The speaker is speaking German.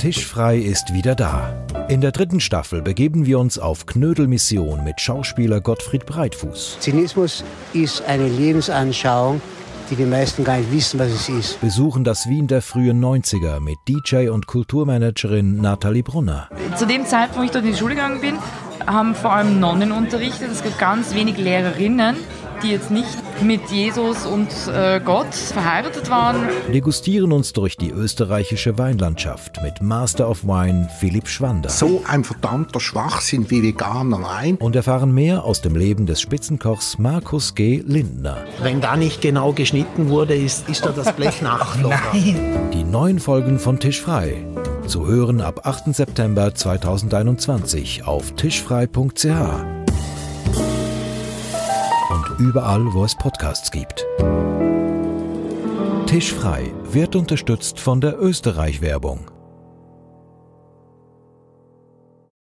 Tischfrei ist wieder da. In der 3. Staffel begeben wir uns auf Knödelmission mit Schauspieler Gottfried Breitfuß. Zynismus ist eine Lebensanschauung, die meisten gar nicht wissen, was es ist. Besuchen das Wien der frühen 90er mit DJ und Kulturmanagerin Nathalie Brunner. Zu dem Zeitpunkt, wo ich dort in die Schule gegangen bin, haben vor allem Nonnen unterrichtet. Es gibt ganz wenig Lehrerinnen, die jetzt nicht mit Jesus und Gott verheiratet waren. Degustieren uns durch die österreichische Weinlandschaft mit Master of Wine Philipp Schwander. So ein verdammter Schwachsinn wie veganer Wein. Und erfahren mehr aus dem Leben des Spitzenkochs Markus G. Lindner. Wenn da nicht genau geschnitten wurde, ist da das Blech nachgeflogen. Nein. Die neuen Folgen von Tischfrei. Zu hören ab 8. September 2021 auf tischfrei.ch. Und überall, wo es Podcasts gibt. Tischfrei wird unterstützt von der Österreich-Werbung.